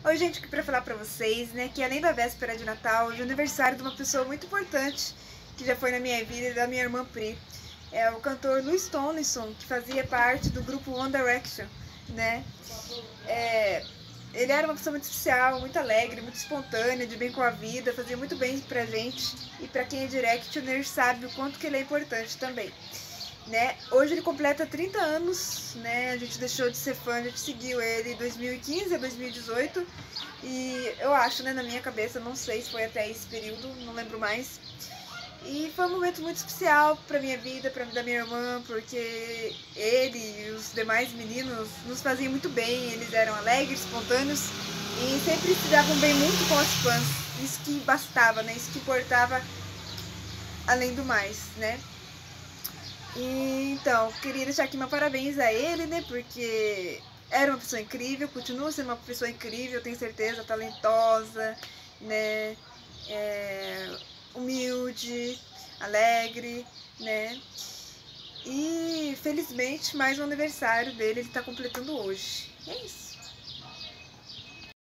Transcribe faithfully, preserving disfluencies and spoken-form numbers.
Oi, gente, aqui pra falar pra vocês, né, que além da véspera de Natal, hoje é aniversário de uma pessoa muito importante que já foi na minha vida e da minha irmã Pri. É o cantor Louis Tomlinson, que fazia parte do grupo One Direction, né? É, ele era uma pessoa muito especial, muito alegre, muito espontânea, de bem com a vida, fazia muito bem pra gente. E pra quem é Directioner sabe o quanto que ele é importante também. Né? Hoje ele completa trinta anos, né? A gente deixou de ser fã, a gente seguiu ele em dois mil e quinze a dois mil e dezoito e eu acho, né, na minha cabeça, não sei se foi até esse período, não lembro mais. E foi um momento muito especial pra minha vida, pra vida da minha irmã, porque ele e os demais meninos nos faziam muito bem, eles eram alegres, espontâneos e sempre se davam bem muito com os fãs. Isso que bastava, né? Isso que importava além do mais, né? E, então, queria deixar aqui meu parabéns a ele, né, porque era uma pessoa incrível, continua sendo uma pessoa incrível, tenho certeza, talentosa, né, é, humilde, alegre, né, e felizmente mais um aniversário dele ele tá completando hoje. E é isso.